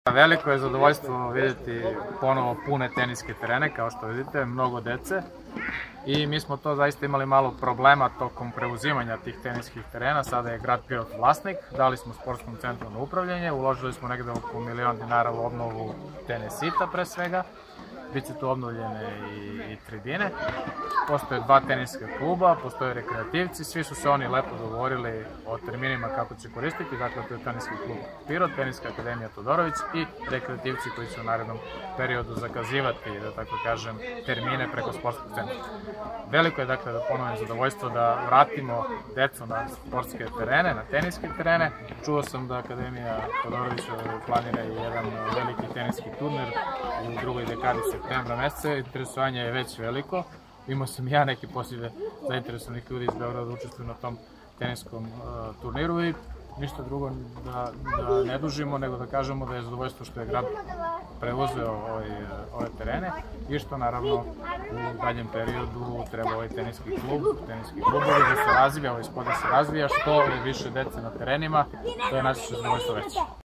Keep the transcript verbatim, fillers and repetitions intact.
Veliko je zadovoljstvo vidjeti ponovo pune teniske terene, kao što vidite, mnogo dece. I mi smo to zaista imali malo problema tokom preuzimanja tih teniskih terena. Sada je grad Pirot vlasnik, dali smo sportskom centru na upravljanje, uložili smo negde oko milion dinara u obnovu tenisita pre svega. Biće tu obnovljene i, i tribine. Postoje dva teniska kluba, postoje rekreativci, svi su se oni lepo dogovorili o terminima kako će koristiti, dakle to je teniski klub Pirot, Teniska akademija Todorović i rekreativci koji će u narednom periodu zakazivati, da tako kažem, termine preko sportskog centra. Veliko je dakle da ponovim zadovoljstvo da vratimo decu na sportske terene, na teniske terene. Čuo sam da Akademija Todorović planira i jedan veliki teniski turnir u drugoj dekadi septembra meseca, interesovanje je već veliko. Imao sam ja neke pozive zainteresovanih ljudi iz Beograda da učestvuju na tom teniskom uh, turniru i ništa drugo da, da ne dužimo, nego da kažemo da je zadovoljstvo što je grad preuzeo ovaj, ove terene i što naravno u daljem periodu treba ovaj teniski klub, teniski klubovi da se razvija, ovaj sport da se razvija, što je više dece na terenima, to je naše zadovoljstvo veće.